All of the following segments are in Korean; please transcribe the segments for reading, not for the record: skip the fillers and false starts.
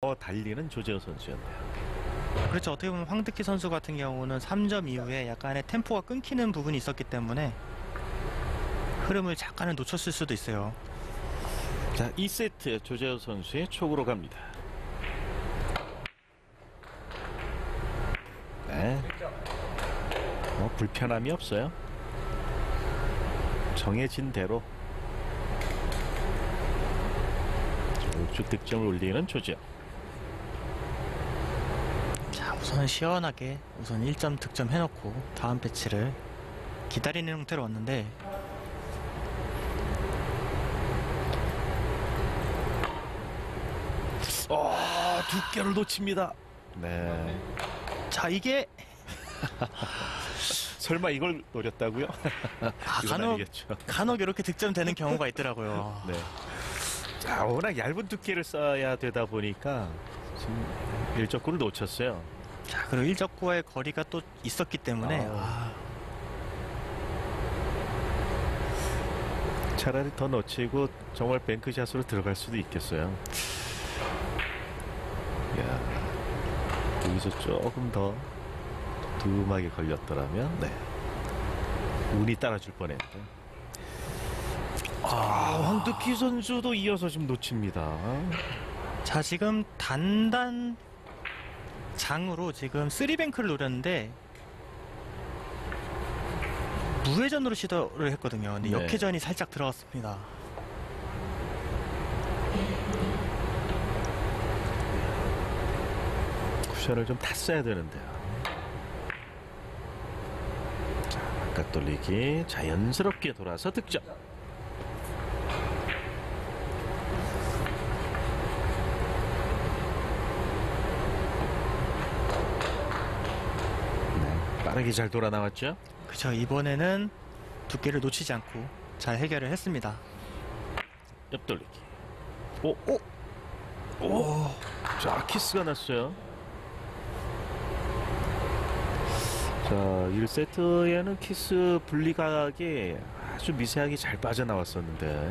달리는 조재호 선수였네요. 그렇죠. 어떻게 보면 황득희 선수 같은 경우는 3점 이후에 약간의 템포가 끊기는 부분이 있었기 때문에 흐름을 잠깐은 놓쳤을 수도 있어요. 자, 2세트 조재호 선수의 촉으로 갑니다. 네. 불편함이 없어요. 정해진 대로 쭉쭉 득점을 올리는 조재호. 자, 우선 시원하게 우선 1점 득점 해놓고 다음 배치를 기다리는 형태로 왔는데, 두께를 놓칩니다. 네. 자, 이게 설마 이걸 노렸다고요? 이건 아니겠죠. 간혹 이렇게 득점되는 경우가 있더라고요. 네. 자, 워낙 얇은 두께를 써야 되다 보니까 지금 일적구를 놓쳤어요. 자, 그리고 일적구와의 거리가 또 있었기 때문에 차라리 더 놓치고 정말 뱅크샷으로 들어갈 수도 있겠어요. 야, 여기서 조금 더 두툼하게 걸렸더라면, 네, 운이 따라줄 뻔했는데. 황득희 선수도 이어서 지금 놓칩니다. 자, 지금 단단 장으로 지금 3뱅크를 노렸는데 무회전으로 시도를 했거든요. 근데 네. 역회전이 살짝 들어갔습니다. 쿠션을 좀 탔어야 되는데요. 자, 바깥 돌리기 자연스럽게 돌아서 득점. 네, 빠르게 잘 돌아 나왔죠. 그쵸, 이번에는 두께를 놓치지 않고 잘 해결을 했습니다. 옆 돌리기. 오. 자, 키스가 났어요. 자, 1세트에는 키스 분리각이 아주 미세하게 잘 빠져나왔었는데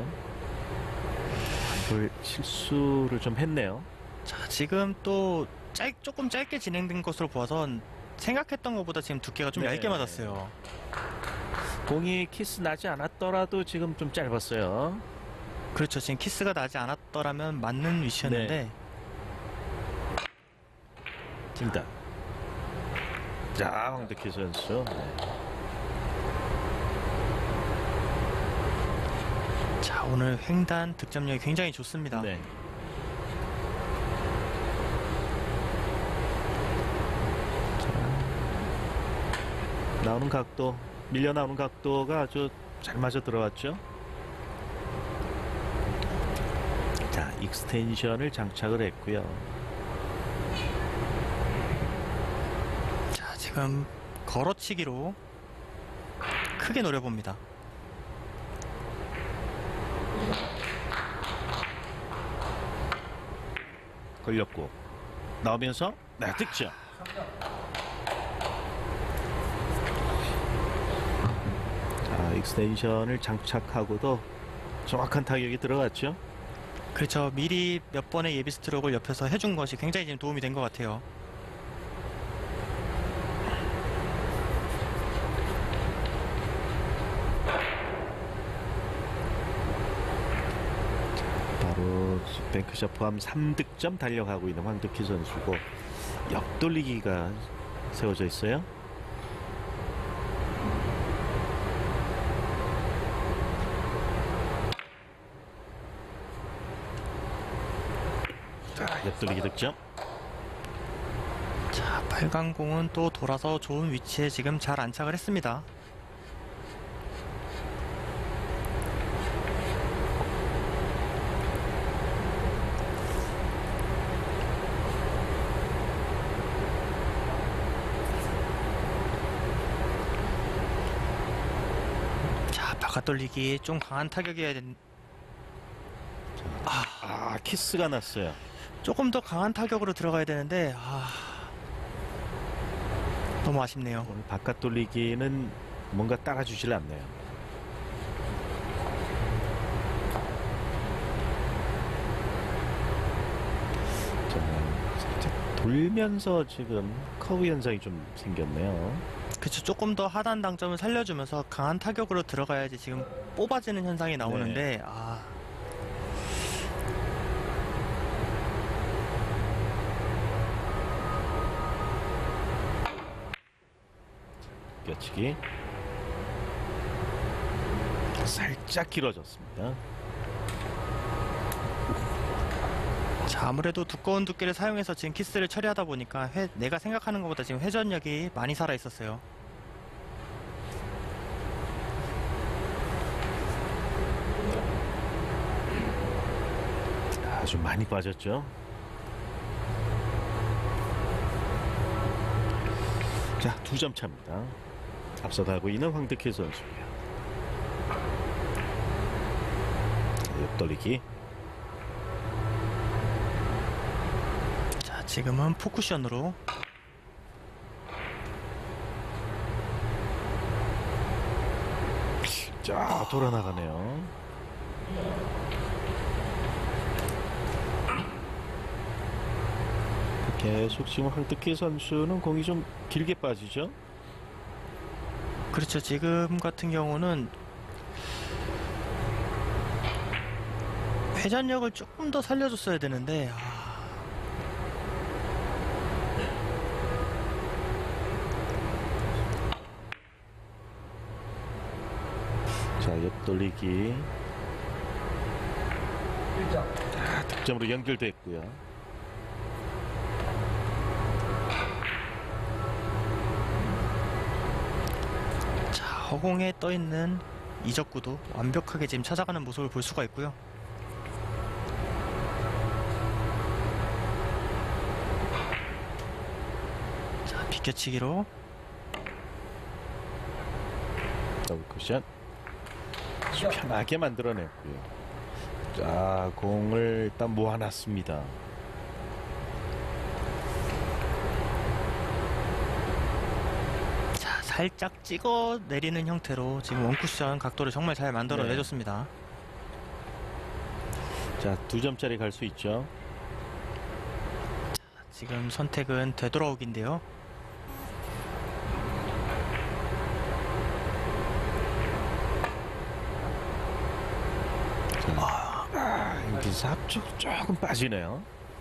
이걸 실수를 좀 했네요. 자, 지금 또 조금 짧게 진행된 것으로 보아선 생각했던 것보다 지금 두께가 좀 네. 얇게 맞았어요. 공이 키스 나지 않았더라도 지금 좀 짧았어요. 그렇죠. 지금 키스가 나지 않았더라면 맞는 위치였는데. 일단 자, 황득희 선수. 자, 오늘 횡단 득점력이 굉장히 좋습니다. 네. 나오는 각도, 밀려 나오는 각도가 아주 잘 맞아 들어왔죠. 자, 익스텐션을 장착을 했고요. 자, 지금 걸어치기로 크게 노려봅니다. 걸렸고 나오면서 득점. 자, 익스텐션을 장착하고도 정확한 타격이 들어갔죠. 그렇죠. 미리 몇 번의 예비 스트로크를 옆에서 해준 것이 굉장히 지금 도움이 된 것 같아요. 바로 뱅크샷 포함 3득점 달려가고 있는 황득희 선수고 옆돌리기가 세워져 있어요. 자, 옆돌리기 득점. 자, 빨강공은 또 돌아서 좋은 위치에 지금 잘 안착을 했습니다. 자, 바깥 돌리기 좀 강한 타격이어야 된. 키스가 났어요. 조금 더 강한 타격으로 들어가야 되는데 너무 아쉽네요. 오늘 바깥 돌리기는 뭔가 따라주질 않네요. 자, 불면서 지금 커브 현상이 좀 생겼네요. 그쵸, 조금 더 하단 당점을 살려주면서 강한 타격으로 들어가야지 지금 뽑아지는 현상이 나오는데 껴치기 살짝 길어졌습니다. 자, 아무래도 두꺼운 두께를 사용해서 지금 키스를 처리하다 보니까 내가 생각하는 것보다 지금 회전력이 많이 살아 있었어요. 아주 많이 빠졌죠. 자, 2점 차입니다. 앞서가고 있는 황득희 선수고요. 옆돌리기. 자, 지금은 포쿠션으로. 자, 돌아 나가네요. 계속 지금 황득희 선수는 공이 좀 길게 빠지죠. 그렇죠. 지금 같은 경우는 회전력을 조금 더 살려줬어야 되는데 자, 옆돌리기. 득점으로 연결됐고요. 자, 허공에 떠있는 이적구도 완벽하게 지금 찾아가는 모습을 볼 수가 있고요. 자, 비껴치기로. 더블 쿠션. 편하게 만들어냈고요. 자, 공을 일단 모아놨습니다. 자, 살짝 찍어 내리는 형태로 지금 원쿠션 각도를 정말 잘 만들어 내줬습니다. 자, 2점짜리 갈 수 있죠. 지금 선택은 되돌아오기인데요. 여기서 앞쪽 조금 빠지네요.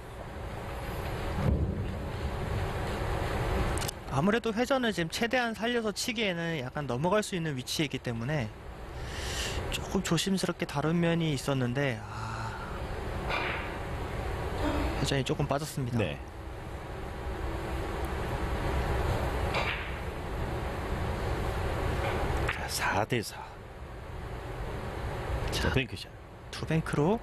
아무래도 회전을 지금 최대한 살려서 치기에는 약간 넘어갈 수 있는 위치에 있기 때문에 조금 조심스럽게 다룬 면이 있었는데 회전이 조금 빠졌습니다. 네. 자, 4대4. 자, 뱅크샷. 투뱅크로.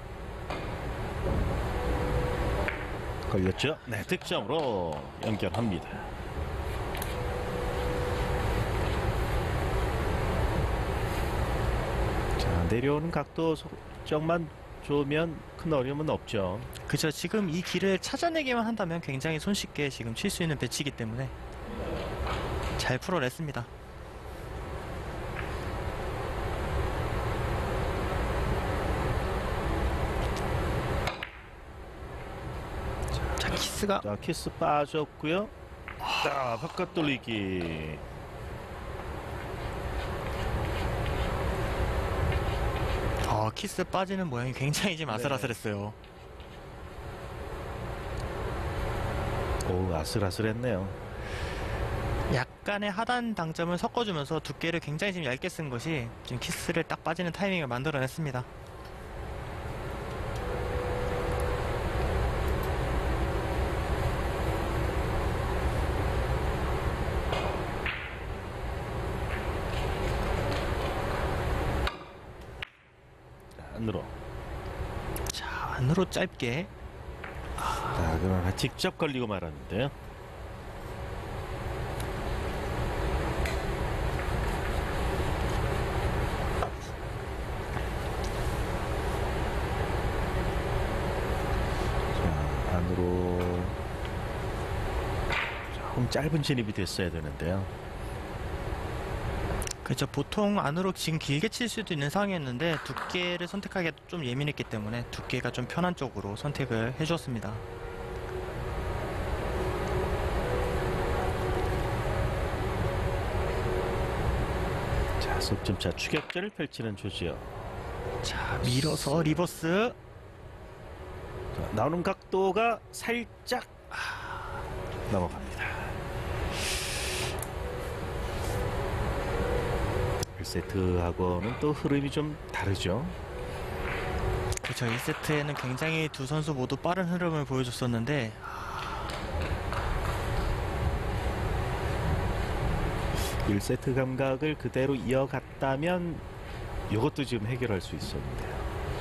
걸렸죠? 네, 득점으로 연결합니다. 자, 내려오는 각도 속정만 좋으면 큰 어려움은 없죠. 그죠. 지금 이 길을 찾아내기만 한다면 굉장히 손쉽게 지금 칠 수 있는 배치이기 때문에 잘 풀어냈습니다. 자, 키스가. 자, 키스 빠졌고요. 자, 바깥 돌리기. 키스 빠지는 모양이 굉장히 지금 아슬아슬했어요. 오, 아슬아슬했네요. 약간의 하단 당점을 섞어주면서 두께를 굉장히 지금 얇게 쓴 것이 지금 키스를 딱 빠지는 타이밍을 만들어냈습니다. 안으로. 자, 안으로 짧게. 자, 그러나 직접 걸리고 말았는데요. 자, 안으로 조금 짧은 진입이 됐어야 되는데요. 그렇죠. 보통 안으로 지금 길게 칠 수도 있는 상황이었는데 두께를 선택하기가 좀 예민했기 때문에 두께가 좀 편한 쪽으로 선택을 해주었습니다. 속점차 추격전을 펼치는 조지요. 자, 밀어서 리버스. 자, 나오는 각도가 살짝 넘어갑니다. 1세트하고는 또 흐름이 좀 다르죠. 그렇죠. 1세트에는 굉장히 두 선수 모두 빠른 흐름을 보여줬었는데 1세트 감각을 그대로 이어갔다면 이것도 지금 해결할 수 있었는데요.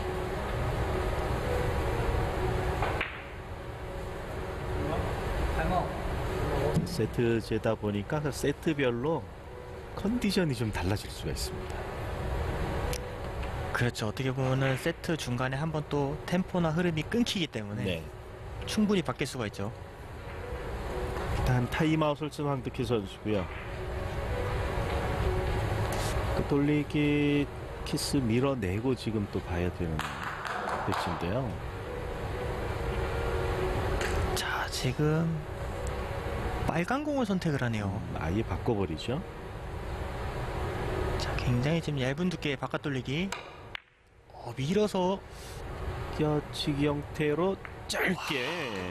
세트제다 보니까 그 세트별로 컨디션이 좀 달라질 수가 있습니다. 그렇죠. 어떻게 보면은 세트 중간에 한번 또 템포나 흐름이 끊기기 때문에 네. 충분히 바뀔 수가 있죠. 일단 타임아웃을 쓴 황득희 선수고요. 그 돌리기 키스 밀어내고 지금 또 봐야 되는 배치인데요. 자, 지금 빨간 공을 선택을 하네요. 아예 바꿔버리죠. 자, 굉장히 지금 얇은 두께의 바깥 돌리기. 밀어서 껴치기 형태로 짧게.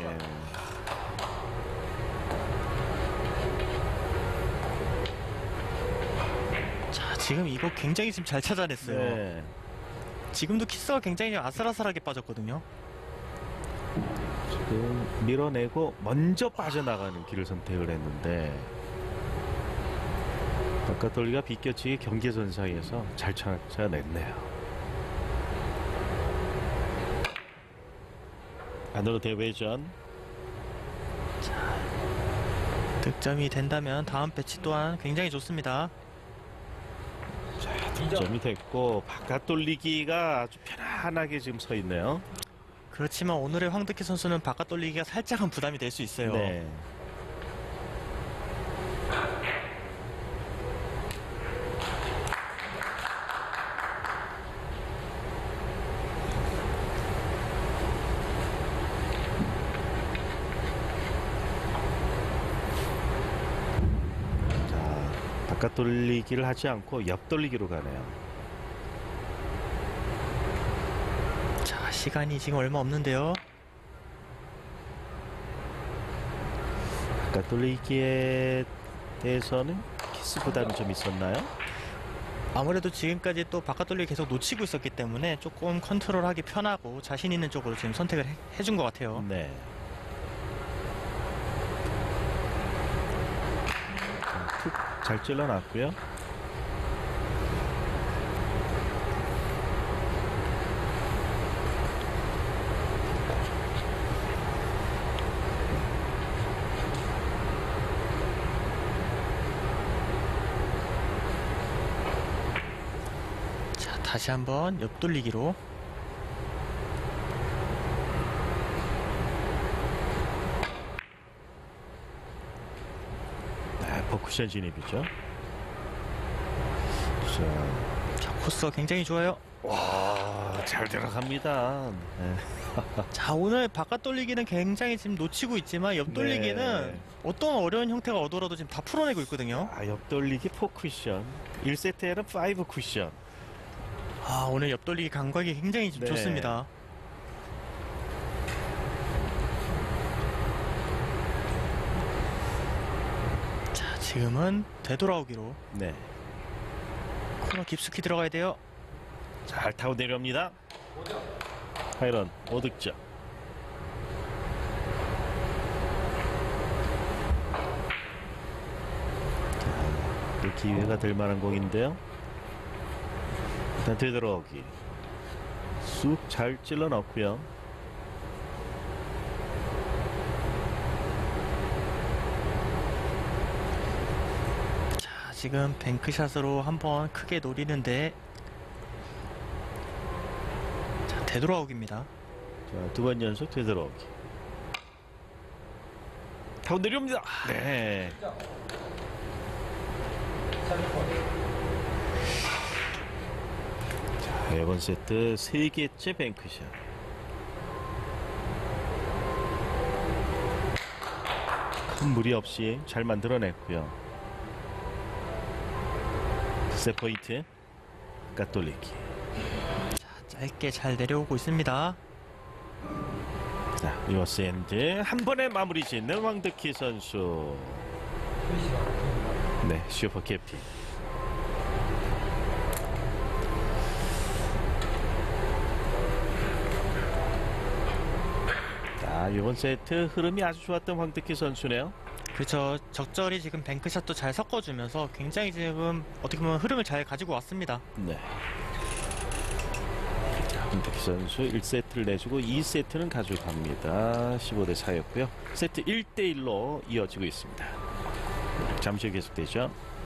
자, 지금 이거 굉장히 지금 잘 찾아냈어요. 네. 지금도 키스가 굉장히 아슬아슬하게 빠졌거든요. 지금 밀어내고 먼저 빠져나가는 길을 선택을 했는데 바깥 돌리가 비껴치기 경계선 사이에서 잘 찾아냈네요. 안으로 대회전. 득점이 된다면 다음 배치 또한 굉장히 좋습니다. 자, 득점이 됐고 바깥 돌리기가 아주 편안하게 지금 서 있네요. 그렇지만 오늘의 황득희 선수는 바깥 돌리기가 살짝은 부담이 될 수 있어요. 네. 자, 바깥 돌리기를 하지 않고 옆 돌리기로 가네요. 자, 시간이 지금 얼마 없는데요. 바깥 돌리기에 대해서는 키스 부담이 좀 있었나요? 아무래도 지금까지 또 바깥 돌리기 계속 놓치고 있었기 때문에 조금 컨트롤하기 편하고 자신 있는 쪽으로 지금 선택을 해준 것 같아요. 네. 툭 잘 찔러놨고요. 자, 다시 한번 옆 돌리기로. 네, 퍼쿠션 진입이죠. 자, 코스가 굉장히 좋아요. 와, 잘 들어갑니다. 네. 자, 오늘 바깥 돌리기는 굉장히 지금 놓치고 있지만 옆 돌리기는 네. 어떤 어려운 형태가 오더라도 지금 다 풀어내고 있거든요. 옆 돌리기 4쿠션. 1세트에는 5 쿠션. 오늘 옆 돌리기 감각이 굉장히 좀 네. 좋습니다. 자, 지금은 되돌아오기로. 네. 코너 깊숙이 들어가야 돼요. 잘 타고 내려옵니다. 하이런 5득점. 또 기회가 될 만한 공인데요. 일단 되돌아오기. 쑥 잘 찔러 넣고요. 자, 지금 뱅크샷으로 한번 크게 노리는데 자, 되돌아오기입니다. 자, 두 번 연속 되돌아오기. 타고 내려옵니다. 네. 자, 이번 세트 3개째 뱅크샷. 큰 무리 없이 잘 만들어냈고요. 세포인트 까돌리기. 짧게 잘 내려오고 있습니다. 자, 리버스 엔드 한 번에 마무리 짓는 황득희 선수. 네, 슈퍼 캡틴. 자, 이번 세트 흐름이 아주 좋았던 황득희 선수네요. 그렇죠. 적절히 지금 뱅크샷도 잘 섞어주면서 굉장히 지금 어떻게 보면 흐름을 잘 가지고 왔습니다. 네. 황득희 선수 1세트를 내주고 2세트는 가져갑니다. 15대 4였고요. 세트 1대1로 이어지고 있습니다. 잠시 후 계속되죠.